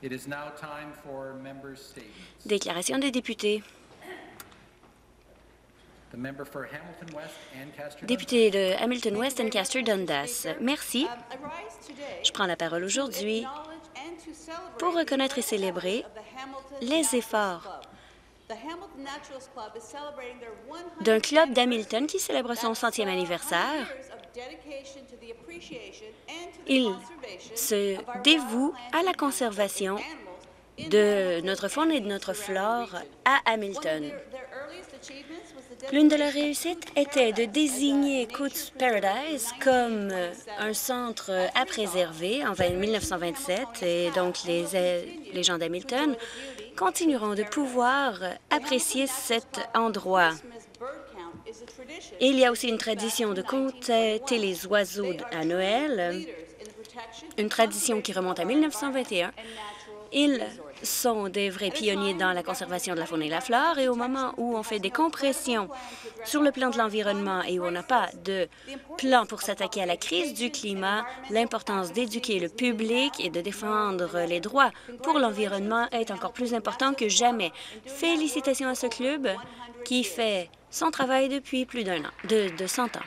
Déclaration des députés. Député de Hamilton West, Ancaster, Dundas. Merci. Je prends la parole aujourd'hui pour reconnaître et célébrer les efforts d'un club d'Hamilton qui célèbre son 100e anniversaire. Il se dévoue à la conservation de notre faune et de notre flore à Hamilton. L'une de leurs réussites était de désigner Coutts Paradise comme un centre à préserver en 1927, et donc les gens d'Hamilton continueront de pouvoir apprécier cet endroit. Il y a aussi une tradition de compter les oiseaux à Noël, une tradition qui remonte à 1921. Ils sont des vrais pionniers dans la conservation de la faune et la flore, et au moment où on fait des compressions sur le plan de l'environnement et où on n'a pas de plan pour s'attaquer à la crise du climat, l'importance d'éduquer le public et de défendre les droits pour l'environnement est encore plus important que jamais. Félicitations à ce club qui fait son travail depuis plus de 100 ans.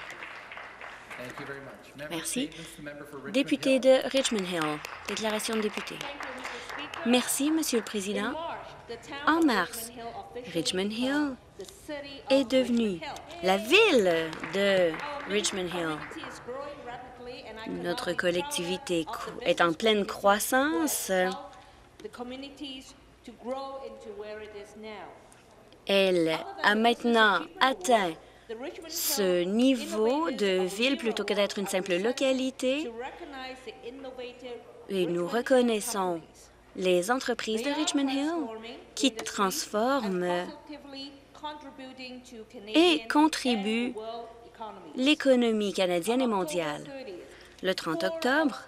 Merci. Député de Richmond Hill. Déclaration de député. Merci, Monsieur le Président. En mars, Richmond Hill est devenue la ville de Richmond Hill. Notre collectivité est en pleine croissance. Elle a maintenant atteint ce niveau de ville plutôt que d'être une simple localité, et nous reconnaissons les entreprises de Richmond Hill qui transforment et contribuent l'économie canadienne et mondiale. Le 30 octobre,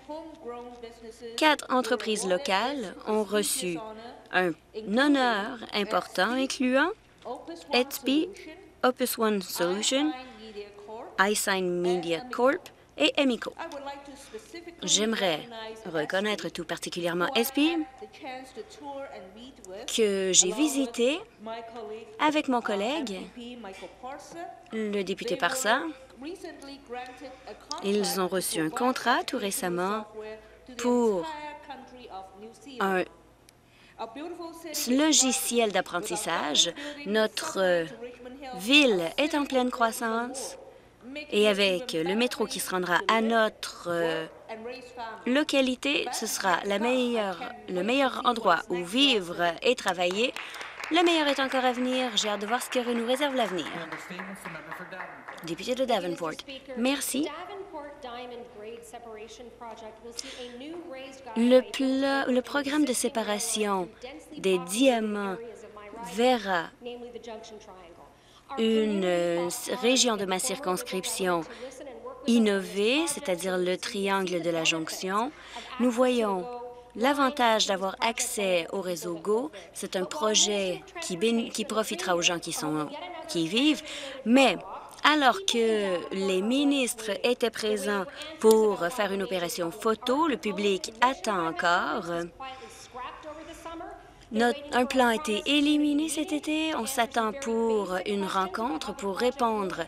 4 entreprises locales ont reçu un honneur important incluant Etsby, Opus One Solutions, iSign Media Corp et Emico. J'aimerais reconnaître tout particulièrement Etsby, que j'ai visité avec mon collègue, le député Parsa. Ils ont reçu un contrat tout récemment pour un logiciel d'apprentissage. Notre ville est en pleine croissance et avec le métro qui se rendra à notre localité, ce sera le meilleur endroit où vivre et travailler. Le meilleur est encore à venir. J'ai hâte de voir ce que nous réserve l'avenir. Député de Davenport. Merci. Le programme de séparation des diamants verra une région de ma circonscription innover, c'est-à-dire le triangle de la jonction. Nous voyons l'avantage d'avoir accès au réseau GO. C'est un projet qui profitera aux gens qui y vivent, mais alors que les ministres étaient présents pour faire une opération photo, le public attend encore. Un plan a été éliminé cet été. On s'attend pour une rencontre pour répondre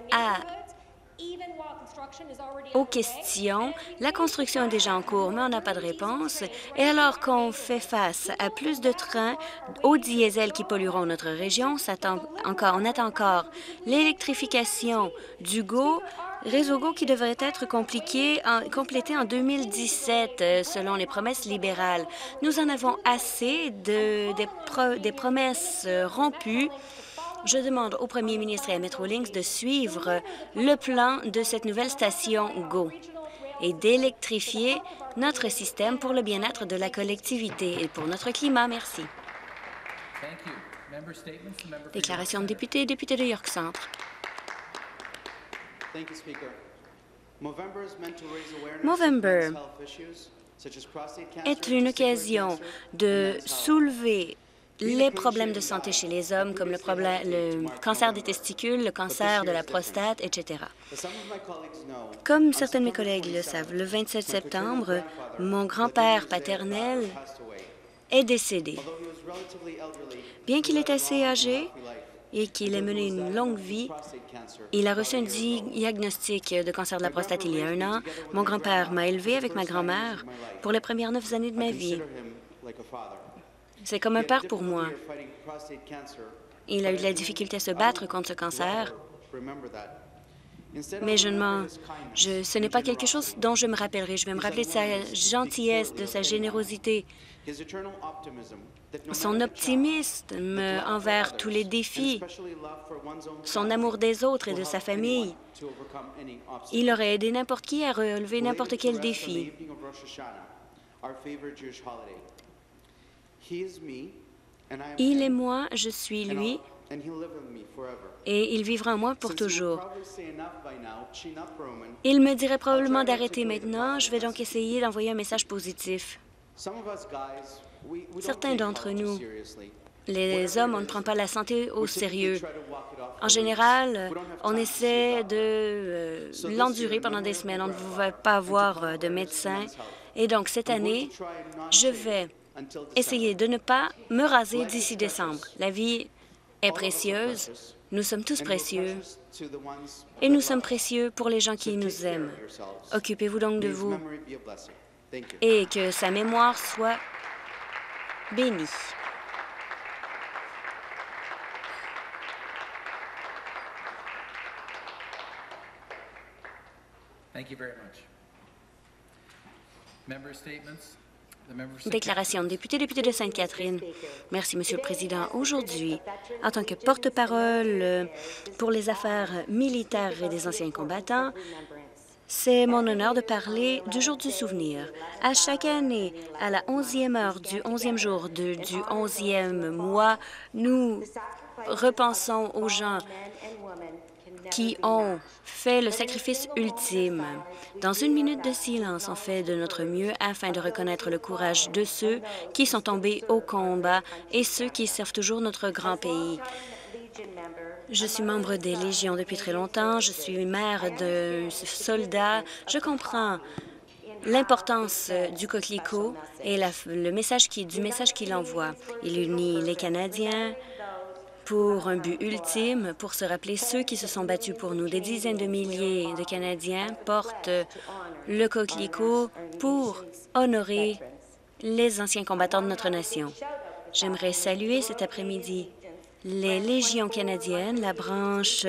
aux questions. La construction est déjà en cours, mais on n'a pas de réponse. Et alors qu'on fait face à plus de trains au diesel qui pollueront notre région, on attend encore l'électrification du réseau GO qui devrait être complété en 2017, selon les promesses libérales. Nous en avons assez des promesses rompues. Je demande au premier ministre et à Metrolinx de suivre le plan de cette nouvelle station GO et d'électrifier notre système pour le bien-être de la collectivité et pour notre climat. Merci. Déclaration de député de York Centre. Movember est une occasion de soulever les problèmes de santé chez les hommes, comme le cancer des testicules, le cancer de la prostate, etc. Comme certains de mes collègues le savent, le 27 septembre, mon grand-père paternel est décédé. Bien qu'il est assez âgé et qu'il ait mené une longue vie, il a reçu un diagnostic de cancer de la prostate il y a 1 an. Mon grand-père m'a élevé avec ma grand-mère pour les premières 9 années de ma vie. C'est comme un père pour moi. Il a eu de la difficulté à se battre contre ce cancer, mais ce n'est pas quelque chose dont je me rappellerai. Je vais me rappeler de sa gentillesse, de sa générosité, son optimisme envers tous les défis, son amour des autres et de sa famille. Il aurait aidé n'importe qui à relever n'importe quel défi. Il est moi, je suis lui, et il vivra en moi pour toujours. Il me dirait probablement d'arrêter maintenant. Je vais donc essayer d'envoyer un message positif. Certains d'entre nous, les hommes, on ne prend pas la santé au sérieux. En général, on essaie de l'endurer pendant des semaines. On ne va pas avoir de médecin. Et donc, cette année, je vais essayer de ne pas me raser d'ici décembre. La vie est précieuse. Nous sommes tous précieux. Et nous sommes précieux pour les gens qui nous aiment. Occupez-vous donc de vous. Et que sa mémoire soit bénie. Déclaration de député de Sainte-Catherine. Merci, Monsieur le Président. Aujourd'hui, en tant que porte-parole pour les affaires militaires et des anciens combattants, c'est mon honneur de parler du jour du souvenir. À chaque année, à la 11e heure du 11e jour du 11e mois, nous repensons aux gens qui ont fait le sacrifice ultime. Dans 1 minute de silence, on fait de notre mieux afin de reconnaître le courage de ceux qui sont tombés au combat et ceux qui servent toujours notre grand pays. Je suis membre des Légions depuis très longtemps. Je suis mère de soldats. Je comprends l'importance du coquelicot et du message qu'il envoie. Il unit les Canadiens pour un but ultime, pour se rappeler ceux qui se sont battus pour nous. Des dizaines de milliers de Canadiens portent le coquelicot pour honorer les anciens combattants de notre nation. J'aimerais saluer cet après-midi les Légions canadiennes, la branche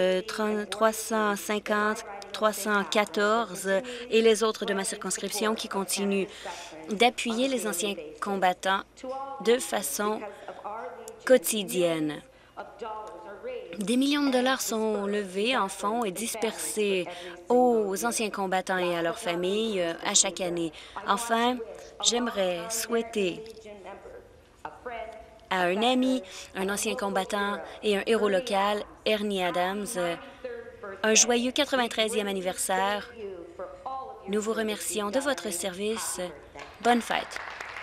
350, 314 et les autres de ma circonscription qui continuent d'appuyer les anciens combattants de façon quotidienne. Des millions de dollars sont levés en fonds et dispersés aux anciens combattants et à leurs familles à chaque année. Enfin, j'aimerais souhaiter à un ami, un ancien combattant et un héros local, Ernie Adams, un joyeux 93e anniversaire. Nous vous remercions de votre service. Bonne fête.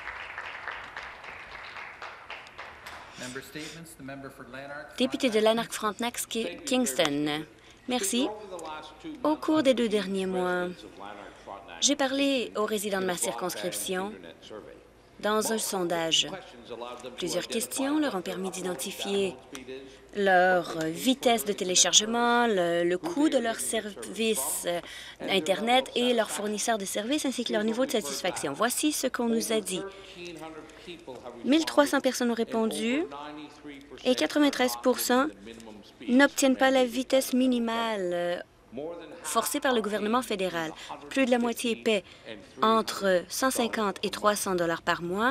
Député de Lanark-Frontenac-Kingston. Merci. Au cours des 2 derniers mois, j'ai parlé aux résidents de ma circonscription dans un sondage. Plusieurs questions leur ont permis d'identifier leur vitesse de téléchargement, le coût de leur service Internet et leur fournisseur de services ainsi que leur niveau de satisfaction. Voici ce qu'on nous a dit. 1300 personnes ont répondu et 93 n'obtiennent pas la vitesse minimale forcée par le gouvernement fédéral. Plus de la moitié paie entre 150 et 300 $ par mois.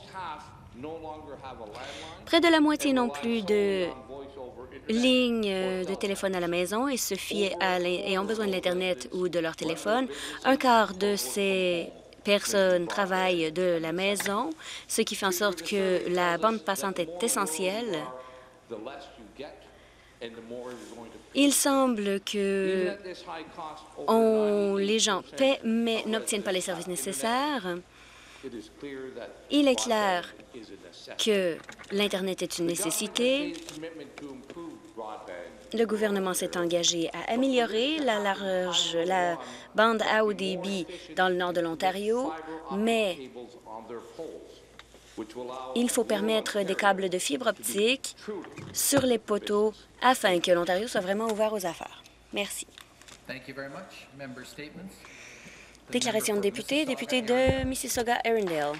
Près de la moitié n'ont plus de ligne de téléphone à la maison et ont besoin de l'Internet ou de leur téléphone. Un quart de ces personnes travaillent de la maison, ce qui fait en sorte que la bande passante est essentielle. Il semble que les gens paient mais n'obtiennent pas les services nécessaires. Il est clair que l'Internet est une nécessité. Le gouvernement s'est engagé à améliorer la bande à haut débit dans le nord de l'Ontario, mais Il faut permettre des câbles de fibre optique sur les poteaux afin que l'Ontario soit vraiment ouvert aux affaires. Merci. Déclaration de député, député de Mississauga-Arundel.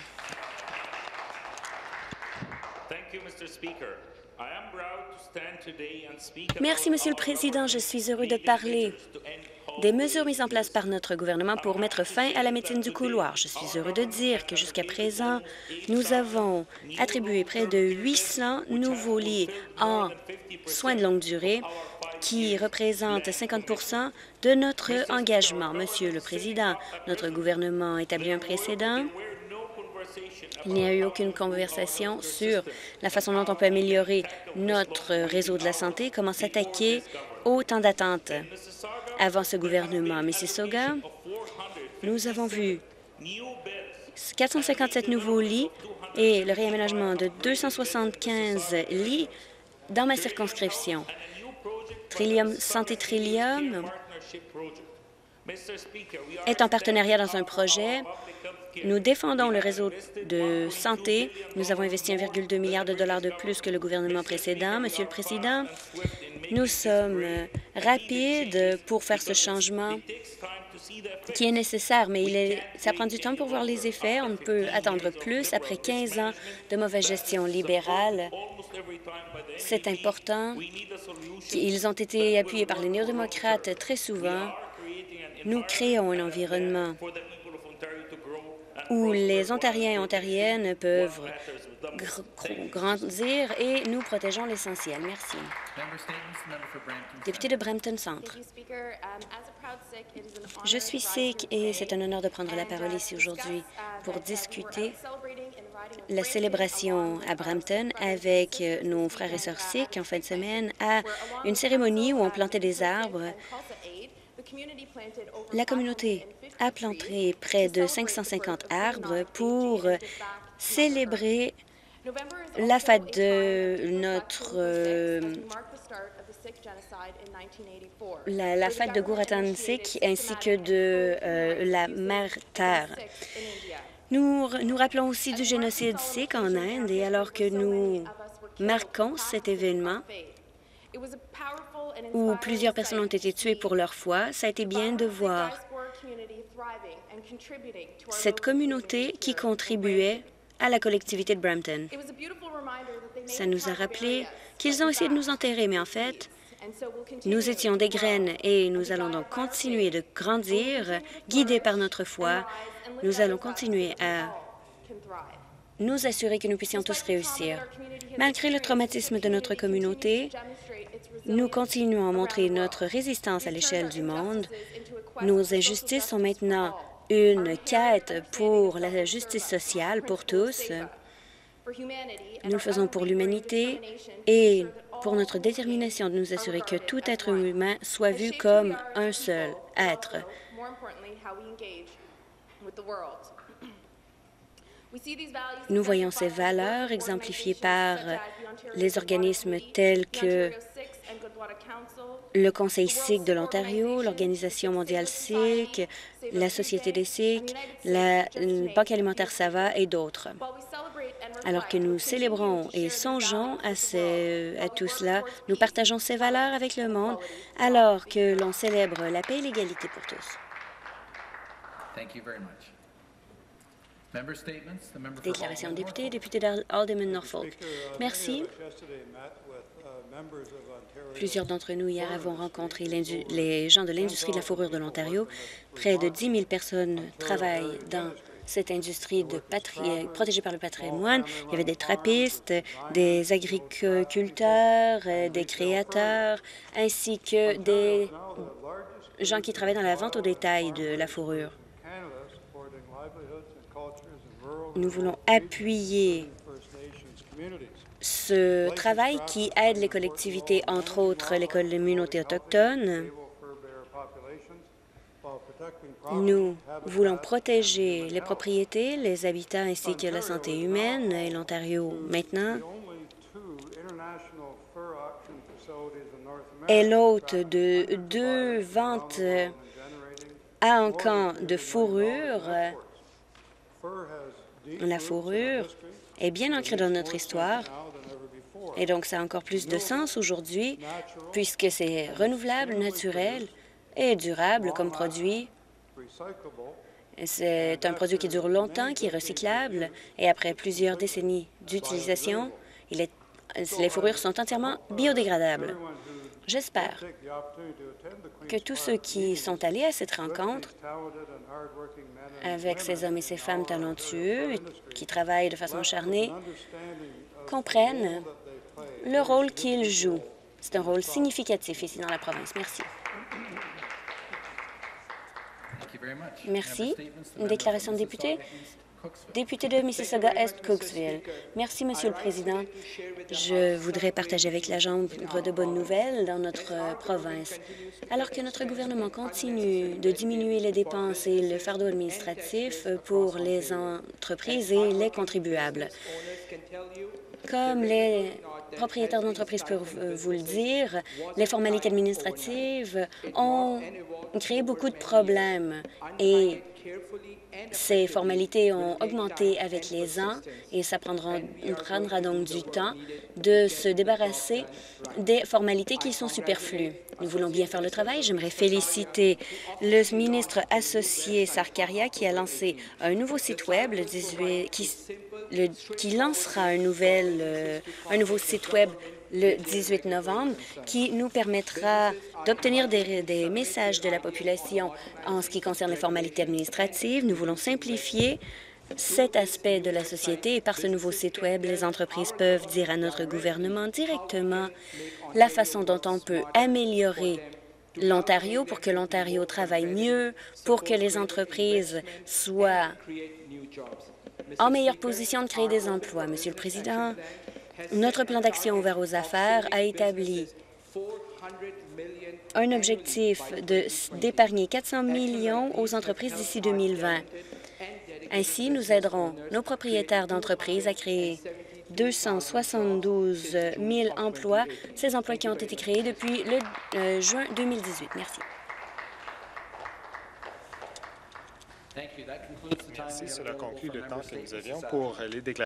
Merci, Monsieur le Président. Je suis heureux de parler des mesures mises en place par notre gouvernement pour mettre fin à la médecine du couloir. Je suis heureux de dire que jusqu'à présent, nous avons attribué près de 800 nouveaux lits en soins de longue durée qui représentent 50 de notre engagement. Monsieur le Président, notre gouvernement a établi un précédent. Il n'y a eu aucune conversation sur la façon dont on peut améliorer notre réseau de la santé, comment s'attaquer au temps d'attente. Avant ce gouvernement à Mississauga, nous avons vu 457 nouveaux lits et le réaménagement de 275 lits dans ma circonscription. Santé Trillium est en partenariat dans un projet. Nous défendons le réseau de santé. Nous avons investi 1,2 milliard de dollars de plus que le gouvernement précédent. Monsieur le Président, nous sommes rapides pour faire ce changement qui est nécessaire, mais ça prend du temps pour voir les effets. On ne peut attendre plus après 15 ans de mauvaise gestion libérale. C'est important. Ils ont été appuyés par les néo-démocrates très souvent. Nous créons un environnement où les Ontariens et Ontariennes peuvent grandir et nous protégeons l'essentiel. Merci. Député de Brampton Centre. Je suis sikh et c'est un honneur de prendre la parole ici aujourd'hui pour discuter la célébration à Brampton avec nos frères et sœurs sikhs en fin de semaine à une cérémonie où on plantait des arbres. La communauté a planté près de 550 arbres pour célébrer la fête de la fête de Guratan Sikh ainsi que de la Mère Terre. Nous rappelons aussi du génocide sikh en Inde et alors que nous marquons cet événement où plusieurs personnes ont été tuées pour leur foi, ça a été bien de voir cette communauté qui contribuait à la collectivité de Brampton. Ça nous a rappelé qu'ils ont essayé de nous enterrer, mais en fait, nous étions des graines et nous allons donc continuer de grandir, guidés par notre foi. Nous allons continuer à nous assurer que nous puissions tous réussir. Malgré le traumatisme de notre communauté, nous continuons à montrer notre résistance à l'échelle du monde. Nos injustices sont maintenant une quête pour la justice sociale pour tous. Nous le faisons pour l'humanité et pour notre détermination de nous assurer que tout être humain soit vu comme un seul être. Nous voyons ces valeurs exemplifiées par les organismes tels que le Conseil sikh de l'Ontario, l'Organisation mondiale sikh, la Société des sikhs, la Banque alimentaire Sava et d'autres. Alors que nous célébrons et songeons à tout cela, nous partageons ces valeurs avec le monde alors que l'on célèbre la paix et l'égalité pour tous. Déclaration de député, député d'Alderman-Norfolk. Merci. Plusieurs d'entre nous hier avons rencontré les gens de l'industrie de la fourrure de l'Ontario. Près de 10 000 personnes travaillent dans cette industrie protégée par le patrimoine. Il y avait des trappistes, des agriculteurs, des créateurs, ainsi que des gens qui travaillent dans la vente au détail de la fourrure. Nous voulons appuyer ce travail qui aide les collectivités, entre autres les communautés autochtones. Nous voulons protéger les propriétés, les habitats ainsi que la santé humaine et l'Ontario maintenant est l'hôte de 2 ventes à Ankang de fourrure. La fourrure est bien ancré dans notre histoire. Et donc, ça a encore plus de sens aujourd'hui, puisque c'est renouvelable, naturel et durable comme produit. C'est un produit qui dure longtemps, qui est recyclable, et après plusieurs décennies d'utilisation, les fourrures sont entièrement biodégradables. J'espère que tous ceux qui sont allés à cette rencontre avec ces hommes et ces femmes talentueux qui travaillent de façon acharnée comprennent le rôle qu'ils jouent. C'est un rôle significatif ici dans la province. Merci. Merci. Une déclaration de député. Député de Mississauga-Est, Cooksville. Merci, Monsieur le Président. Je voudrais partager avec la Chambre de bonnes nouvelles dans notre province. Alors que notre gouvernement continue de diminuer les dépenses et le fardeau administratif pour les entreprises et les contribuables, comme les propriétaires d'entreprises peuvent vous le dire, les formalités administratives ont créé beaucoup de problèmes et ces formalités ont augmenté avec les ans et ça prendra donc du temps de se débarrasser des formalités qui sont superflues. Nous voulons bien faire le travail. J'aimerais féliciter le ministre associé Sarkaria qui a lancé un nouveau site Web qui lancera un nouveau site Web le 18 novembre, qui nous permettra d'obtenir des messages de la population en ce qui concerne les formalités administratives. Nous voulons simplifier cet aspect de la société et par ce nouveau site Web, les entreprises peuvent dire à notre gouvernement directement la façon dont on peut améliorer l'Ontario pour que l'Ontario travaille mieux, pour que les entreprises soient en meilleure position de créer des emplois. Monsieur le Président, notre plan d'action ouvert aux affaires a établi un objectif d'épargner 400 millions aux entreprises d'ici 2020. Ainsi, nous aiderons nos propriétaires d'entreprises à créer 272 000 emplois, ces emplois qui ont été créés depuis le juin 2018. Merci. Merci. Cela conclut le temps que nous avions pour les déclarations.